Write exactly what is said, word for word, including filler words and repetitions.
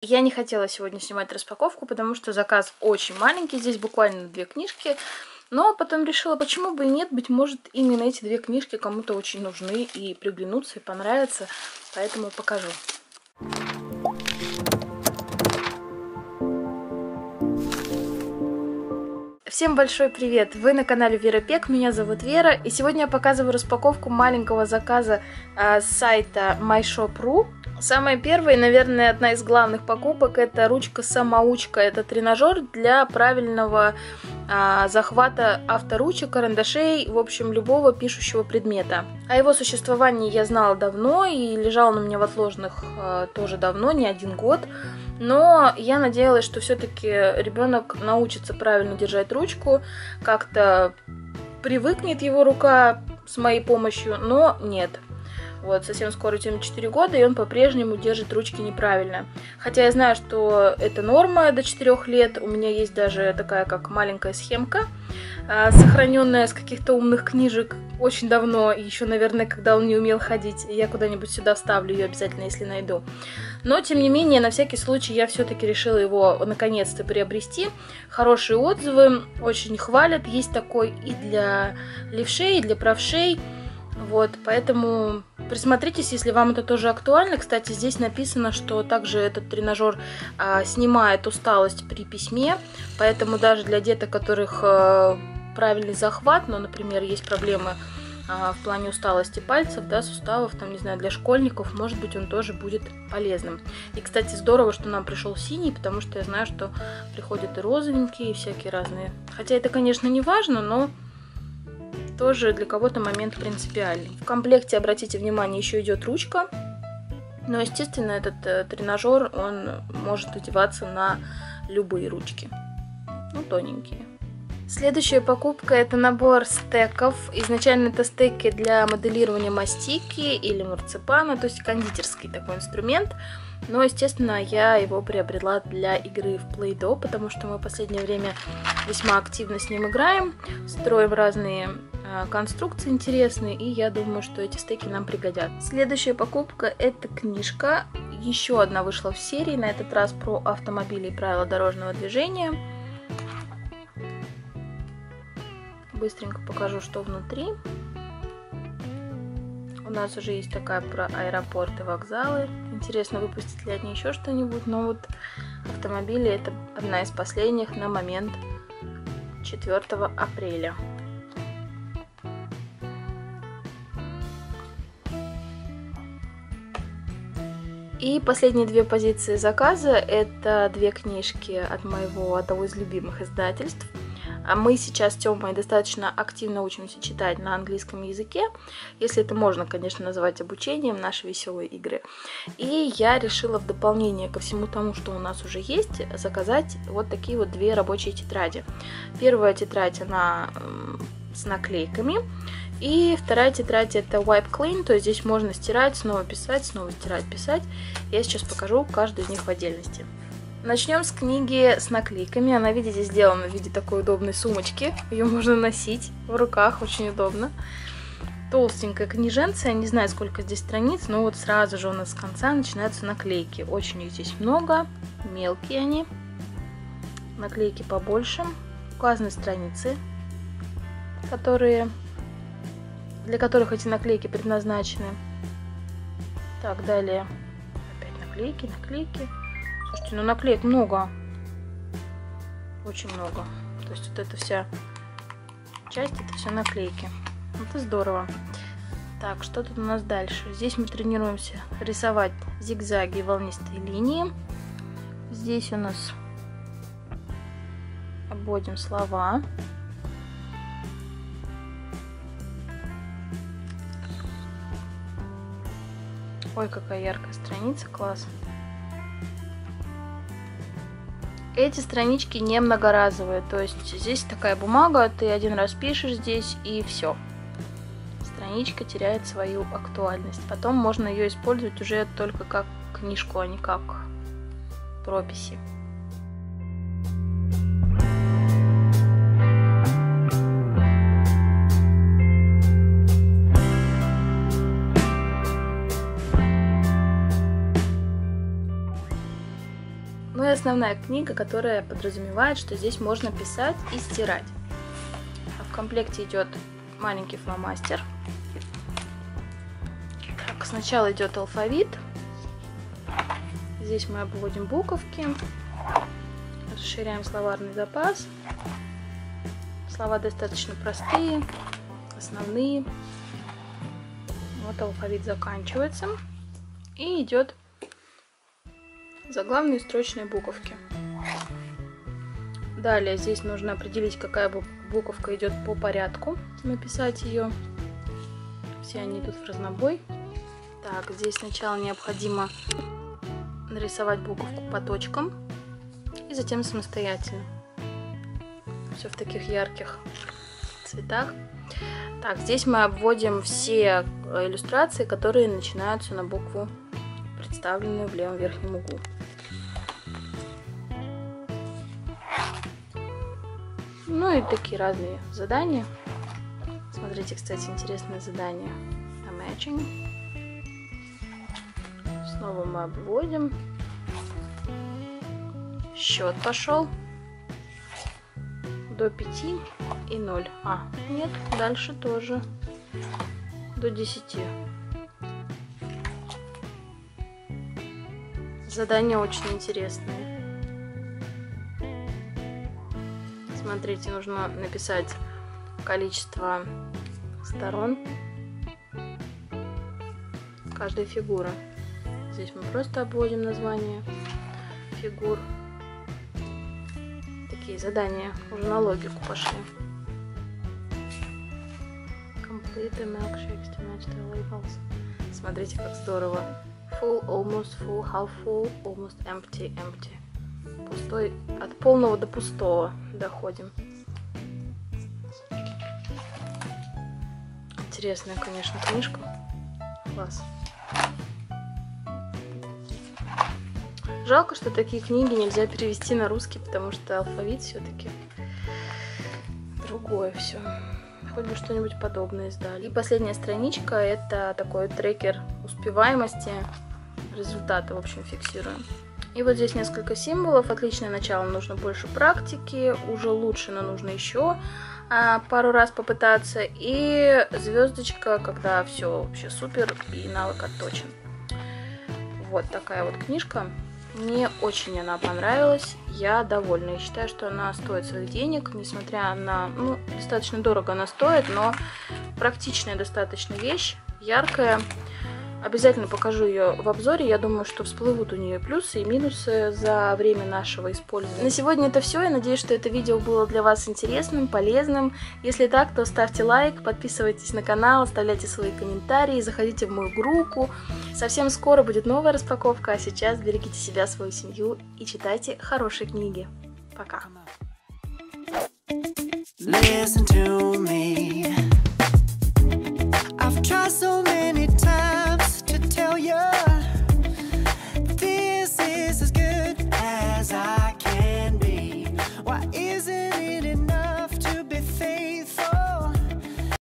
Я не хотела сегодня снимать распаковку, потому что заказ очень маленький, здесь буквально две книжки. Но потом решила, почему бы и нет, быть может, именно эти две книжки кому-то очень нужны и приглянутся, и понравятся, поэтому покажу. Всем большой привет! Вы на канале Вера Пек, меня зовут Вера, и сегодня я показываю распаковку маленького заказа э, с сайта май шоп точка ру. Самая первая и, наверное, одна из главных покупок — это ручка-самоучка. Это тренажер для правильного а, захвата авторучек, карандашей, в общем, любого пишущего предмета. О его существовании я знала давно и лежал он у меня в отложенных а, тоже давно, не один год. Но я надеялась, что все-таки ребенок научится правильно держать ручку, как-то привыкнет его рука с моей помощью, но нет. Вот, совсем скоро ему четыре года, и он по-прежнему держит ручки неправильно. Хотя я знаю, что это норма до четырёх лет. У меня есть даже такая, как маленькая схемка, сохраненная с каких-то умных книжек очень давно, еще, наверное, когда он не умел ходить. Я куда-нибудь сюда вставлю ее обязательно, если найду. Но, тем не менее, на всякий случай я все-таки решила его наконец-то приобрести. Хорошие отзывы, очень хвалят. Есть такой и для левшей, и для правшей. Вот, поэтому присмотритесь, если вам это тоже актуально. Кстати, здесь написано, что также этот тренажер а, снимает усталость при письме, поэтому даже для деток, у которых а, правильный захват, ну, например, есть проблемы а, в плане усталости пальцев, да, суставов, там, не знаю, для школьников, может быть, он тоже будет полезным. И, кстати, здорово, что нам пришел синий, потому что я знаю, что приходят и розовенькие, и всякие разные. Хотя это, конечно, не важно, но тоже для кого-то момент принципиальный. В комплекте, обратите внимание, еще идет ручка. Но, естественно, этот э, тренажер, он может одеваться на любые ручки. Ну, тоненькие. Следующая покупка — это набор стеков. Изначально это стеки для моделирования мастики или марципана, то есть кондитерский такой инструмент. Но, естественно, я его приобрела для игры в Play-Doh, потому что мы в последнее время весьма активно с ним играем, строим разные э, конструкции интересные, и я думаю, что эти стеки нам пригодятся. Следующая покупка — это книжка. Еще одна вышла в серии, на этот раз про автомобили и правила дорожного движения. Быстренько покажу, что внутри. У нас уже есть такая про аэропорты, вокзалы. Интересно, выпустят ли они еще что-нибудь. Но вот автомобили — это одна из последних на момент четвёртого апреля. И последние две позиции заказа — это две книжки от моего одного из любимых издательств. А мы сейчас с Тёмой достаточно активно учимся читать на английском языке, если это можно, конечно, назвать обучением, наши веселые игры. И я решила в дополнение ко всему тому, что у нас уже есть, заказать вот такие вот две рабочие тетради. Первая тетрадь, она с наклейками, и вторая тетрадь — это Wipe Clean, то есть здесь можно стирать, снова писать, снова стирать, писать. Я сейчас покажу каждую из них в отдельности. Начнем с книги с наклейками. Она, видите, сделана в виде такой удобной сумочки. Ее можно носить в руках, очень удобно. Толстенькая книженция, не знаю, сколько здесь страниц, но вот сразу же у нас с конца начинаются наклейки. Очень их здесь много, мелкие они. Наклейки побольше. Указаны страницы, которые, для которых эти наклейки предназначены. Так, далее опять наклейки, наклейки. Слушайте, ну наклеек много. Очень много. То есть вот эта вся часть, это все наклейки. Это здорово. Так, что тут у нас дальше? Здесь мы тренируемся рисовать зигзаги и волнистые линии. Здесь у нас обводим слова. Ой, какая яркая страница, класс. Эти странички не многоразовые, то есть здесь такая бумага, ты один раз пишешь здесь и все. Страничка теряет свою актуальность. Потом можно ее использовать уже только как книжку, а не как прописи. Ну и основная книга, которая подразумевает, что здесь можно писать и стирать. А в комплекте идет маленький фломастер. Так, сначала идет алфавит. Здесь мы обводим буковки, расширяем словарный запас. Слова достаточно простые, основные. Вот алфавит заканчивается. И идет заглавные строчные буковки. Далее здесь нужно определить, какая буковка идет по порядку, написать ее. Все они идут в разнобой. Так, здесь сначала необходимо нарисовать буковку по точкам и затем самостоятельно. Все в таких ярких цветах. Так, здесь мы обводим все иллюстрации, которые начинаются на букву, представленную в левом верхнем углу. Ну и такие разные задания. Смотрите, кстати, интересное задание на matching. Снова мы обводим. Счет пошел до пяти и ноль. А, нет, дальше тоже до десяти. Задания очень интересные. Смотрите, нужно написать количество сторон каждой фигуры. Здесь мы просто обводим название фигур. Такие задания уже на логику пошли. Complete the milkshakes to match the labels. Смотрите, как здорово. Full, almost full, half full, almost empty, empty. Пустой, от полного до пустого доходим. Интересная, конечно, книжка. Класс. Жалко, что такие книги нельзя перевести на русский, потому что алфавит все-таки другое все. Хоть бы что-нибудь подобное издали. И последняя страничка — это такой трекер успеваемости. Результаты, в общем, фиксируем. И вот здесь несколько символов. Отличное начало, нужно больше практики. Уже лучше, но нужно еще а, пару раз попытаться. И звездочка, когда все вообще супер и навык отточен. Вот такая вот книжка. Мне очень она понравилась. Я довольна. Я считаю, что она стоит своих денег. Несмотря на... Ну, достаточно дорого она стоит, но практичная достаточно вещь. Яркая. Обязательно покажу ее в обзоре. Я думаю, что всплывут у нее плюсы и минусы за время нашего использования. На сегодня это все. Я надеюсь, что это видео было для вас интересным, полезным. Если так, то ставьте лайк, подписывайтесь на канал, оставляйте свои комментарии, заходите в мою группу. Совсем скоро будет новая распаковка, а сейчас берегите себя, свою семью и читайте хорошие книги. Пока! Listen to me.